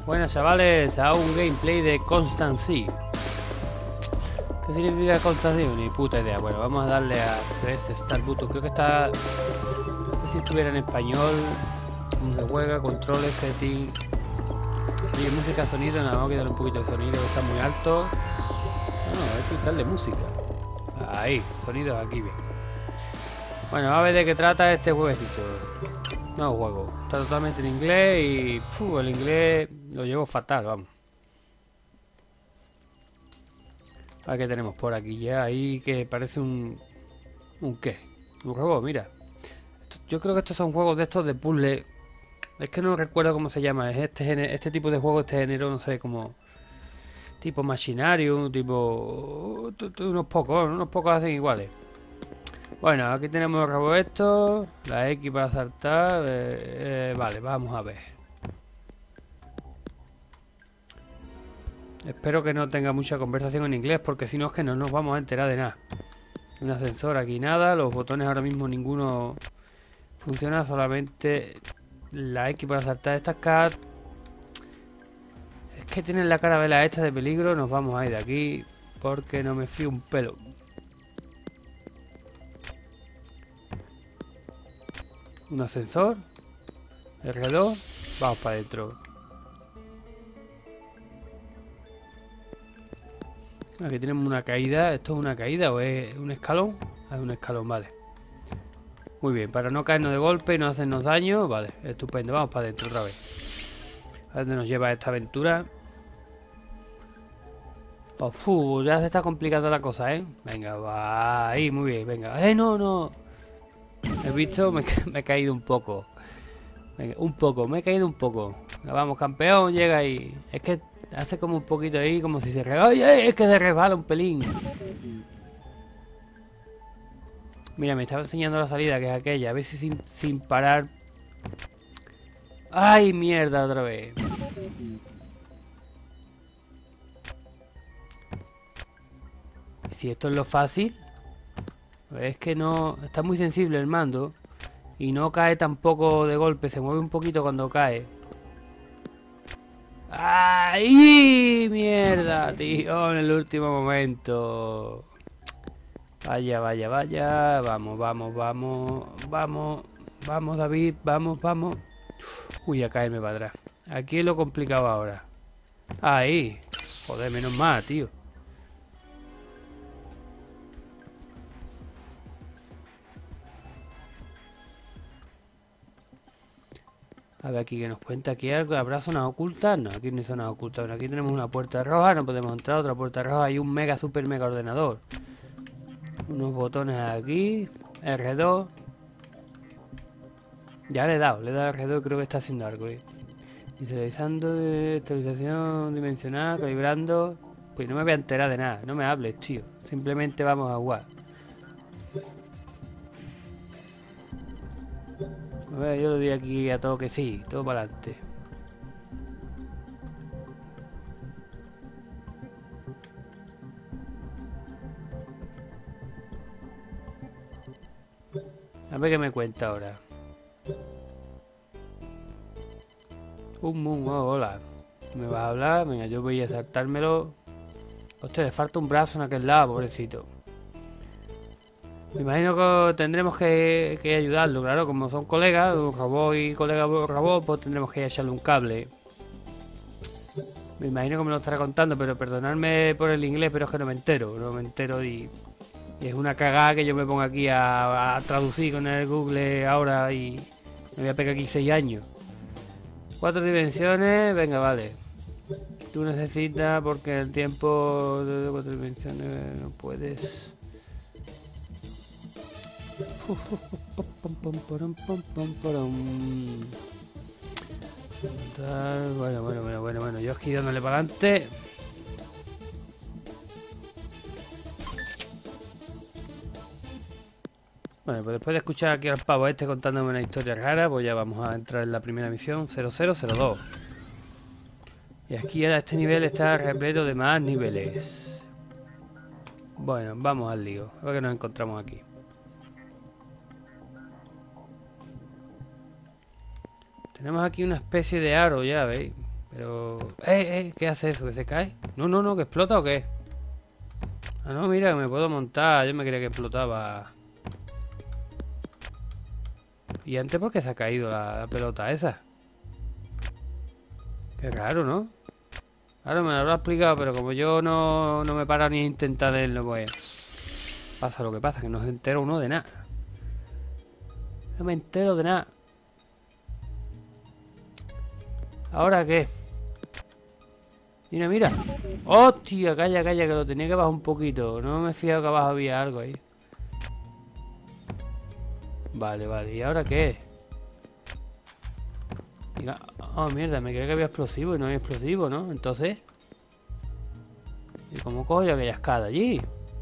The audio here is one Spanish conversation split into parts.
Buenas chavales, a un gameplay de Constancy. ¿Qué significa Constancy? Ni puta idea. Bueno, vamos a darle a Press Start Button. Creo que está... No sé si estuviera en español. Cómo se juega, controles, setting. Y música, sonido, nada más que darle un poquito de sonido, que está muy alto. No, hay que quitarle música. Ahí, sonidos aquí bien. Bueno, a ver de qué trata este jueguecito. No juego, está totalmente en inglés y el inglés lo llevo fatal, vamos. A ver qué tenemos por aquí ya, ahí que parece un qué, un robot, mira. Yo creo que estos son juegos de estos de puzzle. Es que no recuerdo cómo se llama, es este tipo de juego, este género, no sé, como tipo Machinarium, tipo unos pocos hacen iguales. Bueno, aquí tenemos el robot esto, la X para saltar, vale, vamos a ver. Espero que no tenga mucha conversación en inglés, porque si no es que no nos vamos a enterar de nada. Un ascensor aquí nada, los botones ahora mismo ninguno funciona, solamente la X para saltar estas cartas. Es que tienen la carabela esta de peligro, nos vamos a ir de aquí, porque no me fío un pelo. Un ascensor, el reloj, vamos para adentro. Aquí tenemos una caída. ¿Esto es una caída o es un escalón? Es un escalón, vale. Muy bien, para no caernos de golpe y no hacernos daño. Vale, estupendo, vamos para adentro otra vez. A dónde nos lleva esta aventura. Ya se está complicando la cosa, ¿eh? Venga, va ahí, muy bien, venga. No. He visto, me he caído un poco. Venga, me he caído un poco. Vamos, campeón, llega ahí. Es que hace como un poquito ahí, como si se resbala. ¡Ay! Es que se resbala un pelín. Mira, me estaba enseñando la salida, que es aquella. A ver si sin parar. ¡Ay, mierda, otra vez! Si esto es lo fácil. Es que no... Está muy sensible el mando. Y no cae tampoco de golpe. Se mueve un poquito cuando cae. ¡Ay! ¡Mierda, tío! En el último momento. Vaya. Vamos, David. Vamos. Uy, a caerme para atrás. Aquí es lo complicado ahora. Ahí. Joder, menos mal, tío. A ver aquí que nos cuenta aquí algo. ¿Habrá zonas ocultas? No, aquí no hay zonas ocultas. Bueno, aquí tenemos una puerta roja. No podemos entrar. Otra puerta roja. Y un super mega ordenador. Unos botones aquí. R2. Ya le he dado R2. Creo que está haciendo algo. Visualizando. Estabilización dimensional. Calibrando. Pues no me voy a enterar de nada. No me hables, tío. Simplemente vamos a jugar. A ver, yo lo di aquí a todo que sí. Todo para adelante. A ver qué me cuenta ahora. Hola. ¿Me vas a hablar? Venga, yo voy a saltármelo. Hostia, le falta un brazo en aquel lado, pobrecito. Me imagino que tendremos que ayudarlo, claro, como son colegas, un robot y colega robot, pues tendremos que echarle un cable. Me imagino que me lo estará contando, pero perdonadme por el inglés, pero es que no me entero y es una cagada que yo me ponga aquí a traducir con el Google ahora y me voy a pegar aquí 6 años. 4 dimensiones, venga, vale. Tú necesitas porque el tiempo de 4 dimensiones no puedes. Bueno, yo aquí dándole para adelante. Bueno, pues después de escuchar aquí al pavo este contándome una historia rara, pues ya vamos a entrar en la primera misión 0002. Y aquí ahora este nivel está repleto de más niveles. Bueno, vamos al lío. A ver qué nos encontramos aquí. Tenemos aquí una especie de aro, ya veis. Pero... ¿qué hace eso? ¿Que se cae? No, no, no, ¿que explota o qué? Ah, no, mira, que me puedo montar. Yo me creía que explotaba. ¿Y antes por qué se ha caído la pelota esa? Qué raro, ¿no? Ahora me lo habrá explicado, pero como yo no me paro ni a intentar leerlo, pues... Pasa lo que pasa, que no se entera uno de nada. No me entero de nada. ¿Ahora qué? Mira, mira. ¡Hostia! Calla, calla, que lo tenía que bajar un poquito. No me he fijado que abajo había algo ahí. Vale, vale. ¿Y ahora qué? Mira. Oh, mierda, me creía que había explosivo y no hay explosivo, ¿no? Entonces... ¿Y cómo cojo yo aquella escada allí?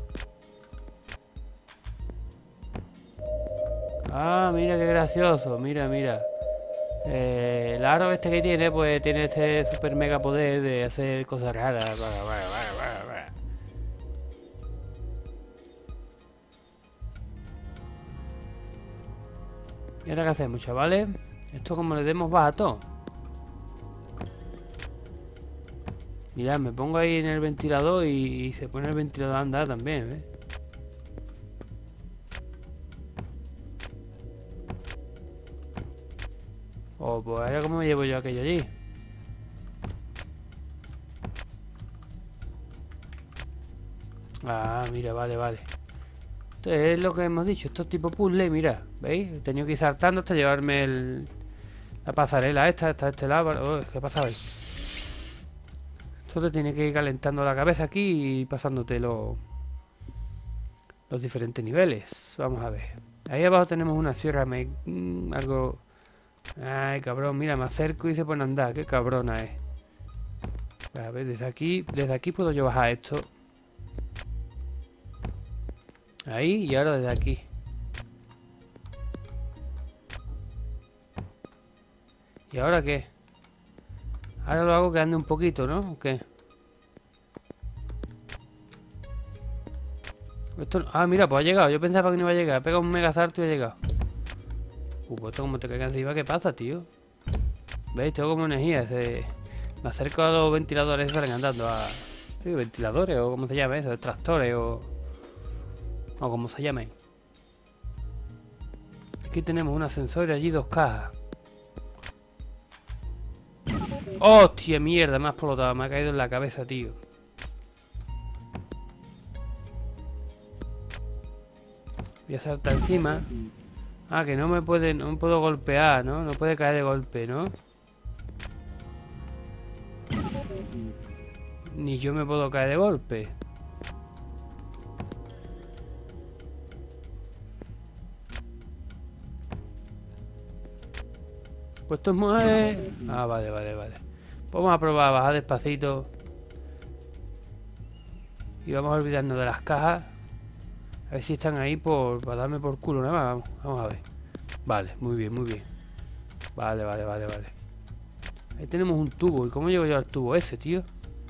Ah, mira qué gracioso. Mira, mira. El aro este que tiene, pues tiene este super mega poder de hacer cosas raras. ¿Y ahora qué hacemos, chavales? Esto como le demos baja todo. Mirad, me pongo ahí en el ventilador y se pone el ventilador a andar también, ¿ves? Oh, pues ahora cómo me llevo yo aquello allí. Ah, mira, vale, vale. Esto es lo que hemos dicho, esto es tipo puzzle, mira, ¿veis? He tenido que ir saltando hasta llevarme la pasarela esta, hasta este lado. Oh, ¿qué pasa ahí? Esto te tiene que ir calentando la cabeza aquí y pasándote los diferentes niveles. Vamos a ver. Ahí abajo tenemos una sierra, algo... Ay, cabrón, mira, me acerco y se pone a andar, qué cabrona es. A ver, desde aquí puedo yo bajar esto. Ahí y ahora desde aquí. ¿Y ahora qué? Ahora lo hago que ande un poquito, ¿no? ¿O qué? Esto... Ah, mira, pues ha llegado. Yo pensaba que no iba a llegar. Ha pegado un mega salto y ha llegado. Pues esto como te caiga encima, ¿qué pasa, tío? ¿Veis? Tengo como energía. Me acerco a los ventiladores que salen andando a... Sí, ventiladores o como se llama eso, tractores o como se llamen. Aquí tenemos un ascensor y allí dos cajas. ¡Hostia, mierda! Me ha explotado, me ha caído en la cabeza, tío. Voy a saltar encima. Ah, que no me puedo golpear, ¿no? No puede caer de golpe, ¿no? Ni yo me puedo caer de golpe. Pues esto es muy... Ah, vale, vale, vale. Vamos a probar a bajar despacito. Y vamos a olvidarnos de las cajas. A ver si están ahí para darme por culo nada más. Vamos a ver. Vale, muy bien, muy bien. Vale, vale, vale, vale. Ahí tenemos un tubo. ¿Y cómo llego yo al tubo ese, tío?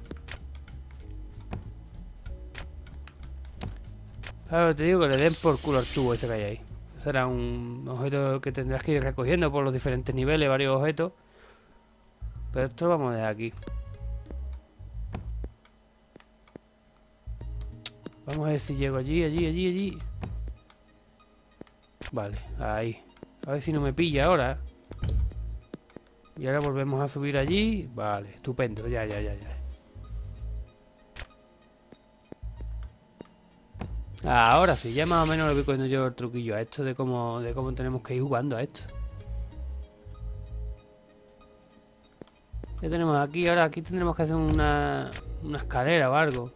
Claro, te digo que le den por culo al tubo ese que hay ahí. Será un objeto que tendrás que ir recogiendo por los diferentes niveles, varios objetos. Pero esto lo vamos a dejar aquí. Vamos a ver si llego allí. Vale, ahí. A ver si no me pilla ahora. Y ahora volvemos a subir allí. Vale, estupendo, ya. Ahora sí, ya más o menos le voy cogiendo yo el truquillo a esto de cómo tenemos que ir jugando a esto. Ya tenemos aquí, ahora aquí tendremos que hacer una escalera o algo.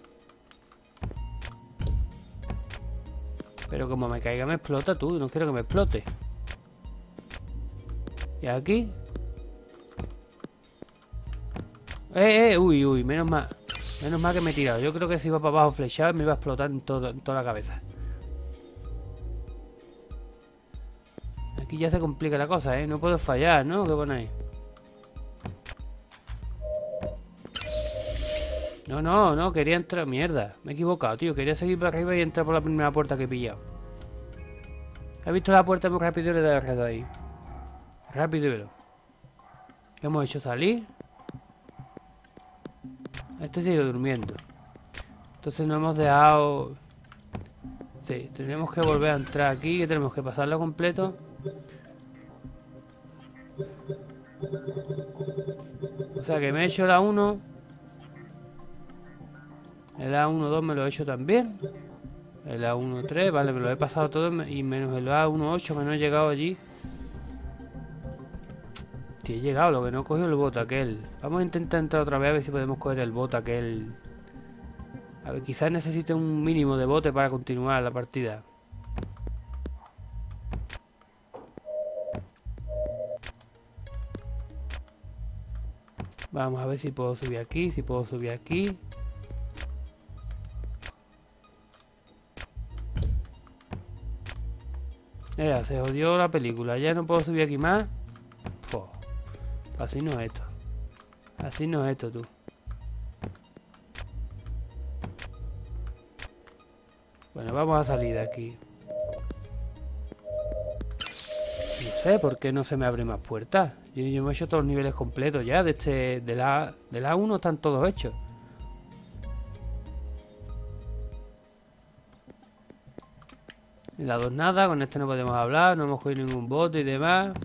Pero como me caiga me explota tú, no quiero que me explote. Y aquí. Uy, menos mal. Menos mal que me he tirado. Yo creo que si iba para abajo flechado me iba a explotar en toda la cabeza. Aquí ya se complica la cosa, ¿eh? No puedo fallar, ¿no? ¿Qué ponéis? No, quería entrar... Mierda, me he equivocado, tío. Quería seguir para arriba y entrar por la primera puerta que he pillado. He visto la puerta muy rápido y le he dejado ahí. Rápido y veloz. ¿Qué hemos hecho? ¿Salir? Este sigue durmiendo. Entonces no hemos dejado... Sí, tenemos que volver a entrar aquí, que tenemos que pasarlo completo. O sea que me he hecho la 1. El A1-2 me lo he hecho también. El A1-3, vale, me lo he pasado todo. Y menos el A1-8 que no he llegado allí. Sí, he llegado, lo que no he cogido el bot aquel. Vamos a intentar entrar otra vez a ver si podemos coger el bot aquel. A ver, quizás necesite un mínimo de bote para continuar la partida. Vamos a ver si puedo subir aquí, si puedo subir aquí. Se jodió la película, ya no puedo subir aquí más. Fua. Así no es esto. Así no es esto, tú. Bueno, vamos a salir de aquí. No sé por qué no se me abren más puertas. Yo me he hecho todos los niveles completos ya. De la 1 están todos hechos. En la 2 nada, con este no podemos hablar. No hemos cogido ningún bote y demás.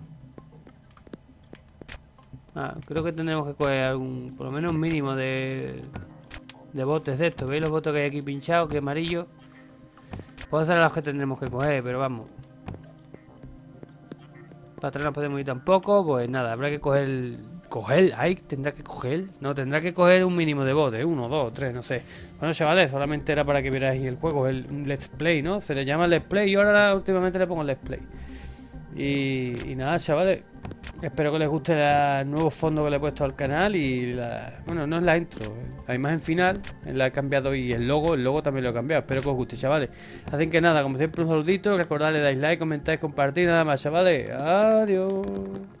Creo que tendremos que coger algún, por lo menos un mínimo de botes de estos. ¿Veis los botes que hay aquí pinchados? Que amarillo. Puede ser los que tendremos que coger, pero vamos. Para atrás no podemos ir tampoco. Pues nada, habrá que coger. ¿Coger? ¿Ay? ¿Tendrá que coger? No, tendrá que coger un mínimo de botes. 1, 2, 3, no sé. Bueno, chavales, solamente era para que vierais el juego. Un Let's Play, ¿no? Se le llama Let's Play y ahora últimamente le pongo Let's Play. Y nada, chavales. Espero que les guste el nuevo fondo que le he puesto al canal y bueno, no es la intro, la imagen final la he cambiado y el logo también lo he cambiado. Espero que os guste, chavales. Hacen que nada, como siempre un saludito, recordad, le dais like, comentáis, compartir, nada más, chavales. Adiós.